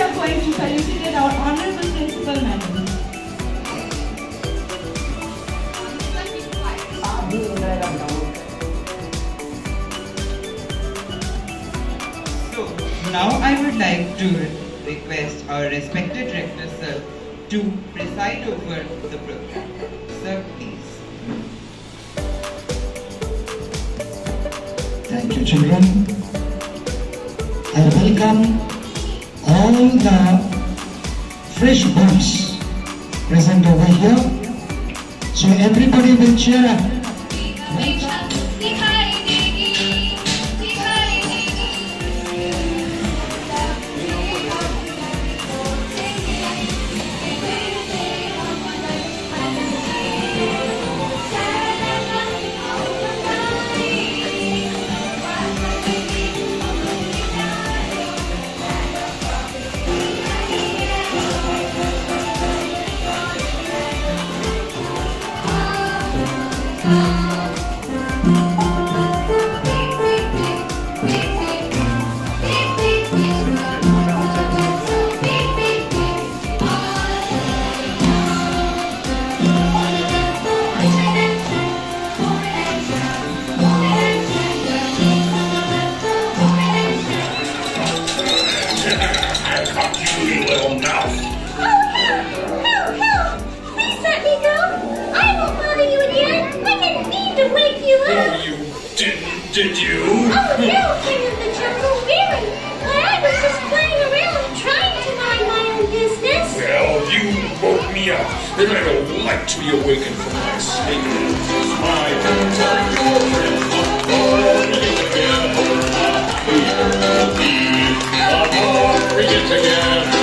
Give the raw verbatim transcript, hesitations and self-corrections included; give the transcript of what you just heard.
are going to felicitate our Honorable Principal Madam. So, now I would like to request our respected Rector Sir to preside over the program. Sir, please. Thank you, children. I welcome all the fresh bones present over here. So everybody will cheer up. Did you? Oh, no, King of the Jungle, really? Well, I was just playing around, trying to mind my own business. Well, you woke me up, and I don't like to be awakened from my sleep. It's my turn to tell your friends before we again. We'll be, before we again.